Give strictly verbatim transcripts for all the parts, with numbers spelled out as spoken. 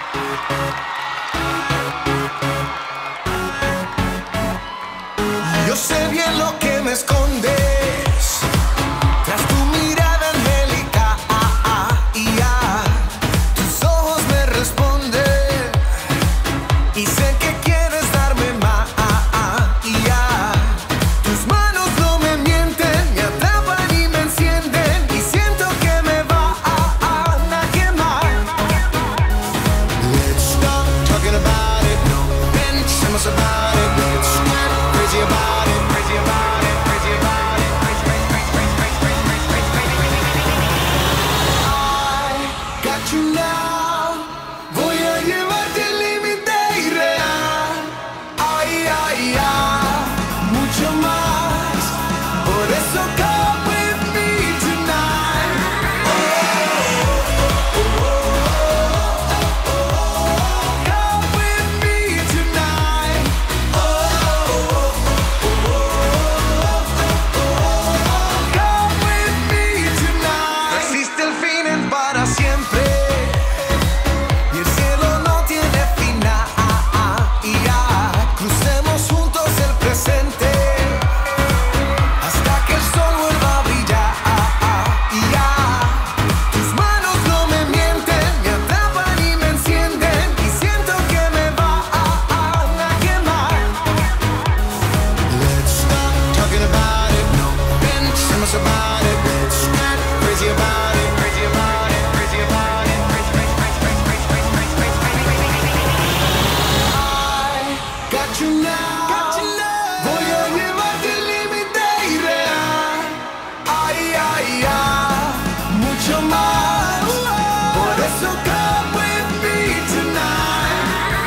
Yo sé bien lo que me escondes tras tu mirada angélica, ah, ah, y ah, tus ojos me responden y sé que quieres darme más, ah, ah, y ah, tus manos no me mienten, me atrapan y me encienden y siento que me va a, a quemar. Let's stop talking about it, no pensemos about it, let's get crazy about it. You now, voy a llevarte al límite irreal. Ay, ay, ay, mucho más. Por eso come with me tonight. Oh, oh, oh, oh, oh. Come with me tonight. Oh, oh, oh, oh, oh. Come with me tonight. No existe el fin en para siempre. About it, let's get crazy about it, crazy about it, crazy about it, crazy, crazy, crazy, crazy, crazy, crazy, crazy, crazy. I got you now, got you now. Voy a llevarte al límite irreal. Ay, ay, ay, mucho más. Por eso come with me tonight.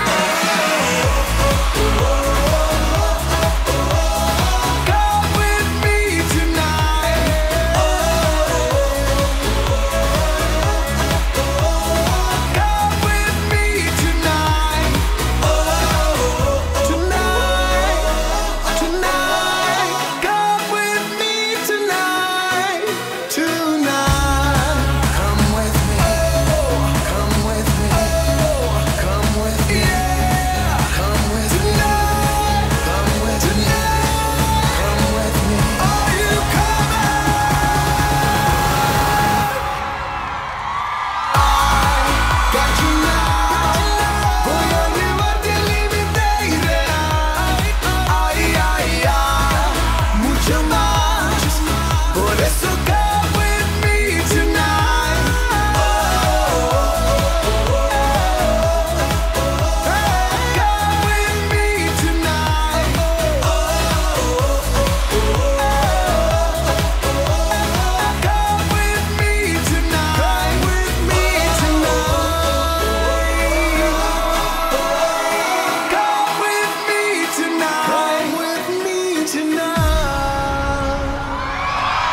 Oh, oh, oh, oh, oh, oh. Come with me tonight.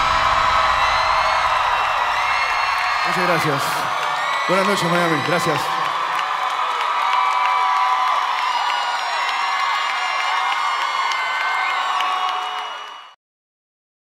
Muchas gracias. Buenas noches, Miami. Gracias.